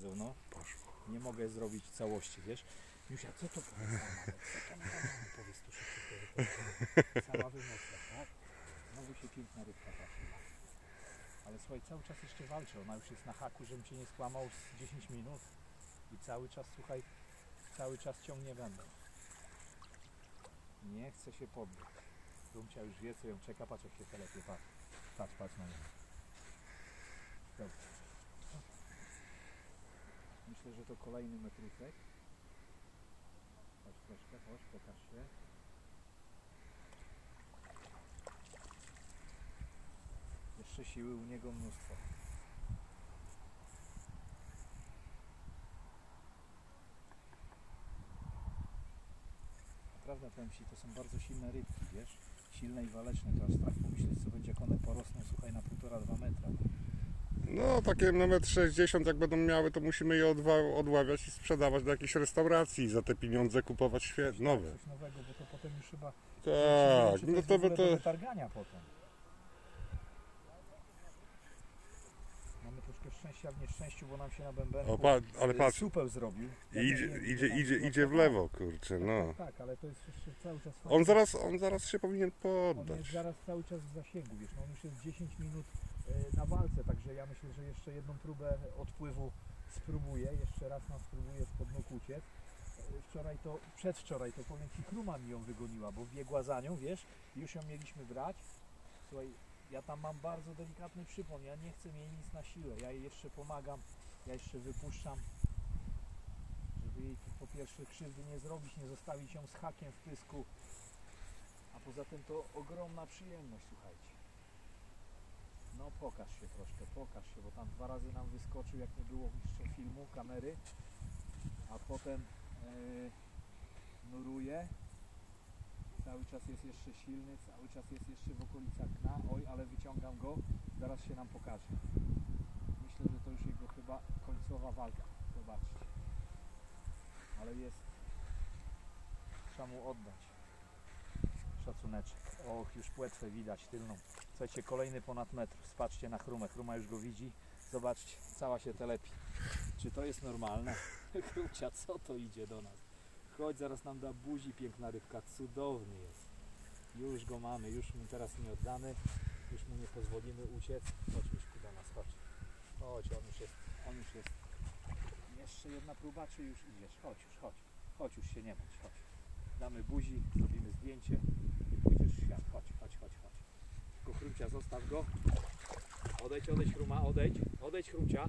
siedzą, no. Nie mogę zrobić całości, wiesz. Jusia, co to powiedz? Powiedz tu szybko. Cała wymocna, tak? Znowu się piękna rybka trafiła. Ale słuchaj, cały czas jeszcze walczy. Ona już jest na haku, żebym cię nie skłamał, z 10 minut. I cały czas, słuchaj, cały czas ciągnie wędrą. Nie chce się poddać. Rumcia już wie, co ją czeka. Patrz, jak się telepie. Patrz na nią. Dobra. Myślę, że to kolejny metrusek. Chodź troszkę, chodź, pokaż się. Jeszcze siły u niego mnóstwo. Naprawdę powiem Ci, to są bardzo silne rybki, wiesz? Silne i waleczne, to aż strach pomyśleć, co będzie, jak one porosną, słuchaj, na 1,5–2 metra. No takie na 1,60 m jak będą miały, to musimy je odławiać i sprzedawać do jakiejś restauracji i za te pieniądze kupować nowe. Coś nowego, bo to potem już chyba... Tak, no to do wytargania potem. Mamy troszkę szczęścia w nieszczęściu, bo nam się na bębenku ale patrz, supeł zrobił. Idzie w lewo, kurczę, no. Tak, ale to jest jeszcze cały czas... On zaraz się powinien poddać. On jest zaraz cały czas w zasięgu, wiesz, no on już jest 10 minut na walce, także ja myślę, że jeszcze jedną próbę odpływu spróbuję, jeszcze raz nam spróbuję spod nóg uciec. Przedwczoraj to powiem Ci, Chruma mi ją wygoniła, bo biegła za nią, wiesz, już ją mieliśmy brać. Słuchaj, ja tam mam bardzo delikatny przypon, ja nie chcę jej nic na siłę, ja jej jeszcze pomagam, ja jeszcze wypuszczam, żeby jej po pierwsze krzywdy nie zrobić, nie zostawić ją z hakiem w pysku, a poza tym to ogromna przyjemność, słuchajcie. No pokaż się troszkę, pokaż się, bo tam 2 razy nam wyskoczył, jak nie było jeszcze filmu, kamery, a potem nuruje, cały czas jest jeszcze silny, cały czas jest jeszcze w okolicach dna. Oj, ale wyciągam go, zaraz się nam pokaże. Myślę, że to już jego chyba końcowa walka, zobaczcie, ale jest, trzeba mu oddać szacuneczek. Och, już płetwę widać tylną. Słuchajcie, kolejny ponad metr. Spatrzcie na Chrumę. Chruma już go widzi. Zobaczcie, cała się telepi. Czy to jest normalne? Chrumcia, co to idzie do nas? Chodź, zaraz nam da buzi, piękna rybka. Cudowny jest. Już go mamy, już mu teraz nie oddamy. Już mu nie pozwolimy uciec. Chodź, Miśku, do nas, chodź. Chodź, on już jest. Jeszcze jedna próba, czy już idziesz? Chodź już, chodź. Chodź, już się nie bądź, chodź. Damy buzi, zrobimy zdjęcie i pójdziesz w świat. Chodź. Tylko Chrumcia, zostaw go. Odejdź, Chruma, odejdź, Chrumcia.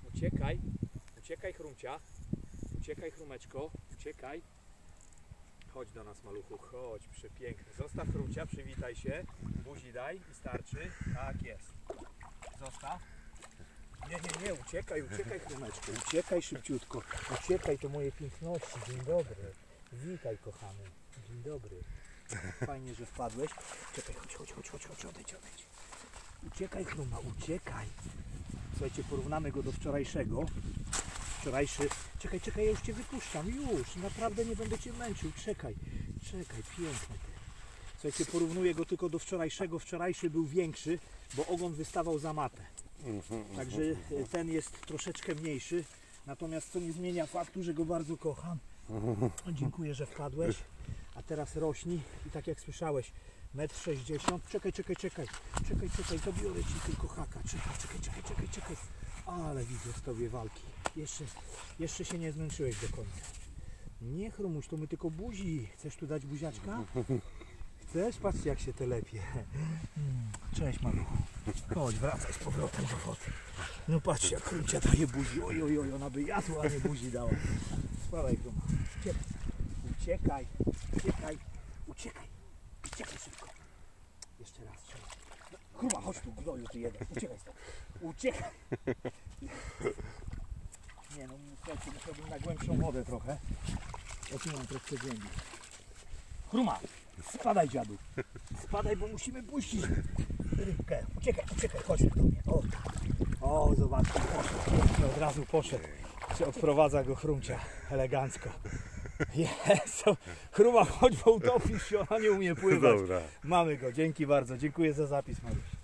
Uciekaj, Chrumcia. Uciekaj, Chrumeczko, uciekaj. Chodź do nas, maluchu, chodź, przepiękny. Zostaw, Chrumcia, przywitaj się. Buzi daj i starczy. Tak jest. Zostaw. Nie, uciekaj, Chrumeczko, uciekaj szybciutko. Uciekaj, to moje piękności. Dzień dobry. Witaj, kochany. Dzień dobry. Fajnie, że wpadłeś. Czekaj, chodź, odejdź. Uciekaj, Chruma, uciekaj. Słuchajcie, porównamy go do wczorajszego. Czekaj, ja już Cię wypuszczam. Już, naprawdę nie będę Cię męczył. Czekaj, piękny. Słuchajcie, porównuję go tylko do wczorajszego. Wczorajszy był większy, bo ogon wystawał za matę. Także ten jest troszeczkę mniejszy. Natomiast to nie zmienia faktu, że go bardzo kocham. Dziękuję, że wpadłeś. A teraz rośnij i tak jak słyszałeś, 1,60 m. Czekaj, zabiorę Ci tylko haka. Czekaj. Ale widzę w Tobie walki. Jeszcze się nie zmęczyłeś do końca. Nie, Chrumuś, to my tylko buzi. Chcesz tu dać buziaczka? Chcesz? Patrzcie, jak się telepie. Cześć, maluchu. Chodź, wracaj z powrotem do wody. No patrzcie, jak Chrumcia daje buzi. Oj, ona by jadła, a nie buzi dała. Spadaj, Chruma. Uciekaj szybko. Jeszcze raz. No, Chruma, chodź tu, gnoju ty jeden. Uciekaj stąd. Uciekaj. Nie no, słuchajcie, musiałbym na głębszą wodę trochę. Ja tu mam troszkę głębiej. Chruma, spadaj, dziadu. Spadaj, bo musimy puścić rybkę. Uciekaj, chodź tu do mnie. O, zobaczcie, poszedł. Od razu poszedł. Odprowadza go Chrumcia elegancko. Jezu, Chruma, chodź, bo utopisz się, ona nie umie pływać. Dobra. Mamy go, dzięki bardzo, dziękuję za zapis, Maruś.